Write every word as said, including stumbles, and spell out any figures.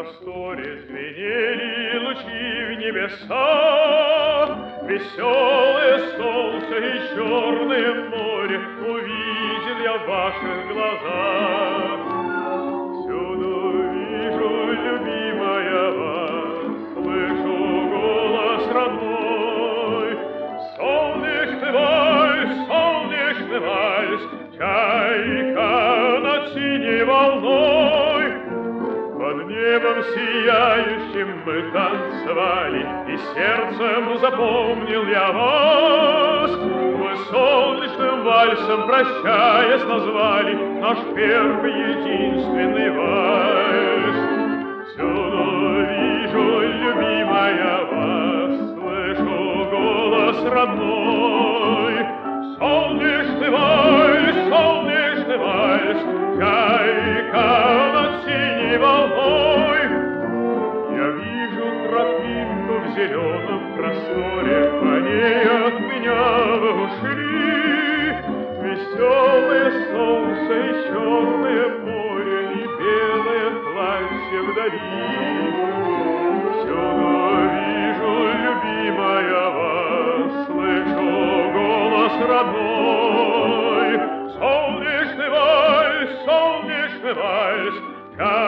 просторе звенели лучи в небесах, веселое солнце и черное море увидел я в ваших глазах. Всюду вижу, любимая, вас, слышу голос родной. Солнечный вальс, солнечный вальс, чайка над синей волной. Под небом сияющим мы танцевали, и сердцем запомнил я вас. Мы солнечным вальсом, прощаясь, назвали наш первый единственный вальс. Всюду вижу, любимая, вас, слышу голос родной. Солнечный вальс, солнечный вальс, чайка над синей волной. Я вижу тропинку в зеленом просторе, по ней от меня вы ушли. Веселое солнце и черное море, и белое платье вдали. Всюду вижу, любимая, вас, слышу голос родной. Солнечный вальс, солнечный вальс,